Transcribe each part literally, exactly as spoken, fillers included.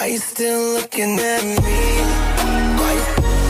Why you still looking at me? Why you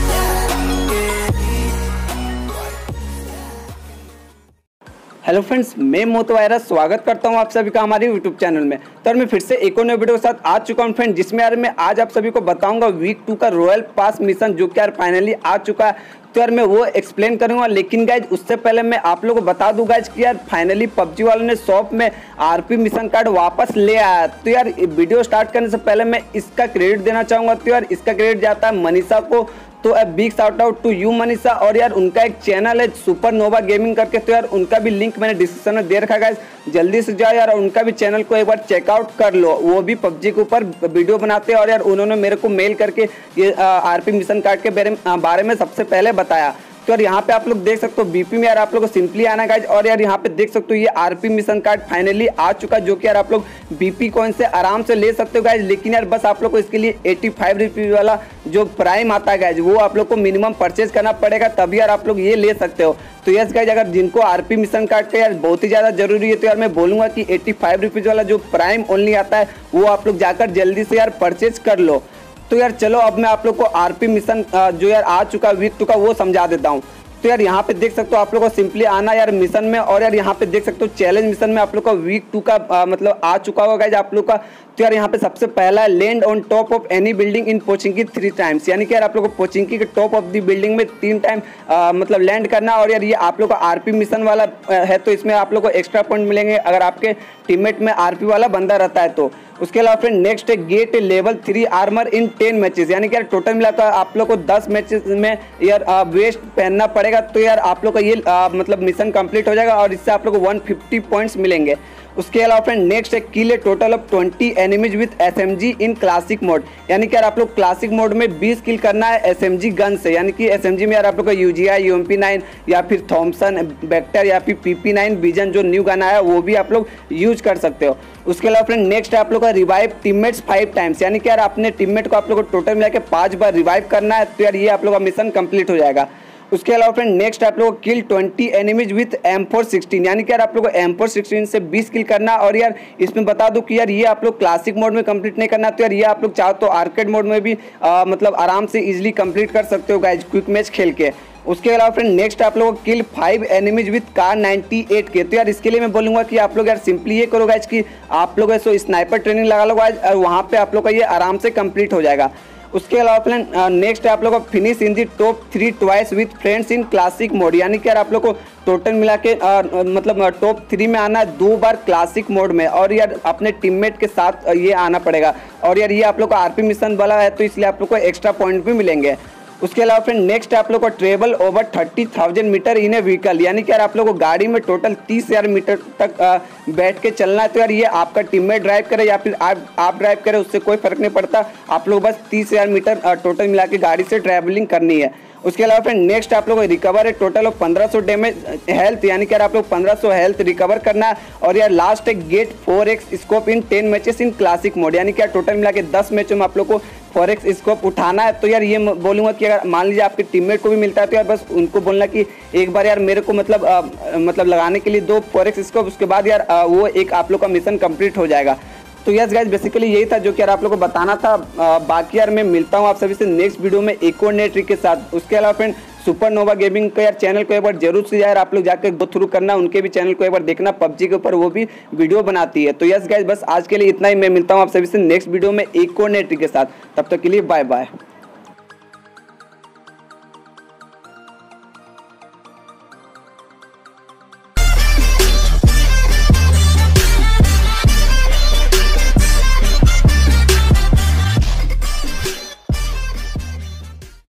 hello friends, मैं मोतो virus स्वागत करता हूं आप सभी का हमारे यूट्यूब चैनल में। तो मैं फिर से एक और नए वीडियो के साथ आ चुका हूं फ्रेंड, जिसमें यार मैं आज आप सभी को बताऊंगा वीक टू का रॉयल पास मिशन जो कि यार फाइनली आ चुका है। तो यार मैं वो एक्सप्लेन करूंगा, लेकिन गाइज उससे पहले मैं आप लोगों को बता दूं गाइज कि यार फाइनली पबजी वालों ने शॉप में आरपी मिशन कार्ड वापस ले आया। तो यार वीडियो स्टार्ट करने से पहले मैं इसका क्रेडिट देना चाहूँगा। तो यार इसका क्रेडिट जाता है मनीषा को। तो अब big shout out to you Manisha. और यार उनका एक चैनल है सुपर नोवा गेमिंग करके, तो यार उनका भी लिंक मैंने डिस्क्रिप्शन में दे रखा है। जल्दी से जाओ यार, उनका भी चैनल को एक बार चेकआउट कर लो। वो भी पबजी के ऊपर वीडियो बनाते हैं और यार उन्होंने मेरे को मेल करके ये आरपी मिशन कार्ड के बारे में सबसे पहले बताया। तो यार यहाँ पे आप लोग देख सकते हो बीपी में यार आप लोग को सिंपली आना गाइज। और यार यहाँ पे देख सकते हो ये आरपी मिशन कार्ड फाइनली आ चुका, जो कि यार आप लोग बीपी कॉइन से आराम से ले सकते हो गाइज। लेकिन यार बस आप लोग को इसके लिए एटी फाइव रुपीज वाला जो प्राइम आता है गाइज, वो आप लोग को मिनिमम परचेज करना पड़ेगा, तभी यार आप लोग ये ले सकते हो। तो यस गाइज, अगर जिनको आरपी मिशन कार्ड का यार बहुत ही ज़्यादा जरूरी है, तो यार मैं बोलूँगा कि एटी फाइव रुपीज़ वाला जो प्राइम ओनली आता है वो आप लोग जाकर जल्दी से यार परचेज कर लो। तो यार चलो अब मैं आप लोग को आरपी मिशन जो यार आ चुका वीक टू का वो समझा देता हूँ। तो यार यहाँ पे देख सकते हो आप लोग को सिंपली आना यार मिशन में। और यार यहाँ पे देख सकते हो चैलेंज मिशन में आप लोग का वीक टू का आ, मतलब आ चुका होगा गाइज आप लोग का। तो यार यहाँ पे सबसे पहला है land on top of any building in Pochinki three times, यानी कि यार आप लोग को पोचिंकी के टॉप ऑफ दी बिल्डिंग में तीन टाइम मतलब लैंड करना। और यार ये आप लोग का आरपी मिशन वाला आ, है, तो इसमें आप लोग को एक्स्ट्रा पॉइंट मिलेंगे अगर आपके टीममेट में आरपी वाला बंदा रहता है तो। उसके अलावा फ्रेंड नेक्स्ट है get level three armour in ten matches, यानी कि यार टोटल मिलाकर आप लोग को दस मैचेस में यार वेस्ट पहनना पड़ेगा। तो यार आप लोग का ये आ, मतलब मिशन कंप्लीट हो जाएगा और इससे आप लोग को वन फिफ्टी पॉइंट्स मिलेंगे। उसके अलावा फ्रेंड नेक्स्ट है kill a total of twenty enemies with SMG in classic mode, यानी कि यार आप लोग क्लासिक मोड में बीस किल करना है एसएमजी गन से। यानी कि एसएमजी में यार आप लोग का यूजीआई, यूएमपी नाइन या फिर थॉमसन, वेक्टर या फिर पीपी नाइन विजन जो न्यू गन आया वो भी आप लोग यूज कर सकते हो। उसके अलावा फ्रेंड नेक्स्ट है आप लोग का रिवाइव टीममेट्स फाइव टाइम्स, यानी कि यार अपने टीममेट को आप लोग को टोटल मिला के पाँच बार रिवाइव करना है। तो यार ये आप लोग का मिशन कंप्लीट हो जाएगा। उसके अलावा फ्रेंड नेक्स्ट आप लोग को kill twenty enemies with M four sixteen, यानी कि यार आप लोग को एम फोर सिक्सटीन से बीस किल करना। और यार इसमें बता दूं कि यार ये आप लोग क्लासिक मोड में कंप्लीट नहीं करना, तो यार ये आप लोग चाहो तो आर्केड मोड में भी आ, मतलब आराम से इजीली कंप्लीट कर सकते हो गाइज, क्विक मैच खेल के। उसके अलावा फ्रेंड नेक्स्ट आप लोगों को kill five enemies with Kar ninety eight K. तो यार इसके लिए मैं बोलूँगा कि आप लोग यार सिंपली ये करो गाइज कि आप लोग ऐसो स्नाइपर ट्रेनिंग लगा लो गाइज, और वहाँ पे आप लोग का ये आराम से कंप्लीट हो जाएगा। उसके अलावा फ्रेंड नेक्स्ट आप लोग को finish in the top three twice with friends in classic mode, यानी कि यार आप लोग को टोटल मिला के आ, मतलब टॉप थ्री में आना है दो बार क्लासिक मोड में, और यार अपने टीममेट के साथ ये आना पड़ेगा। और यार ये आप लोग को आरपी मिशन वाला है, तो इसलिए आप लोग को एक्स्ट्रा पॉइंट भी मिलेंगे। उसके अलावा फ्रेंड नेक्स्ट आप लोग को travel over thirty thousand metre in a vehicle, यानी कि यार आप लोग को गाड़ी में टोटल तीस हज़ार मीटर तक आ, बैठ के चलना है। तो यार ये आपका टीममेट ड्राइव करे या फिर आप आप ड्राइव करें, उससे कोई फर्क नहीं पड़ता, आप लोग बस तीस हज़ार मीटर टोटल मिला के गाड़ी से ट्रैवलिंग करनी है। उसके अलावा फ्रेंड नेक्स्ट आप लोग को रिकवर है टोटल ऑफ पंद्रह सौ डैमेज हेल्थ, यानी कि यार आप लोग पंद्रह सौ हेल्थ रिकवर करना है। और यार लास्ट है get four X scope in ten matches in classic mode, यानी कि यार टोटल मिला के दस मैचों में आप लोग को फोर एक्स स्कोप उठाना है। तो यार ये बोलूँगा कि अगर मान लीजिए आपके टीममेट को भी मिलता है, तो यार बस उनको बोलना कि एक बार यार मेरे को मतलब आ, मतलब लगाने के लिए दो फोर एक्स स्कोप, उसके बाद यार आ, वो एक आप लोग का मिशन कंप्लीट हो जाएगा। तो यस गाइज बेसिकली यही था जो कि यार आप लोग को बताना था। आ, बाकी यार मैं मिलता हूँ आप सभी से नेक्स्ट वीडियो में एक और नए ट्रिक के साथ। उसके अलावा फ्रेंड सुपर नोवा गेमिंग का यार चैनल को एक बार जरूर से यार आप लोग जाकर गो थ्रू करना, उनके भी चैनल को एक बार देखना, पबजी के ऊपर वो भी वीडियो बनाती है। तो यस गाइज बस आज के लिए इतना ही, मैं मिलता हूँ आप सभी से नेक्स्ट वीडियो में एक और नए ट्रिक के साथ। तब तक के लिए बाय बाय।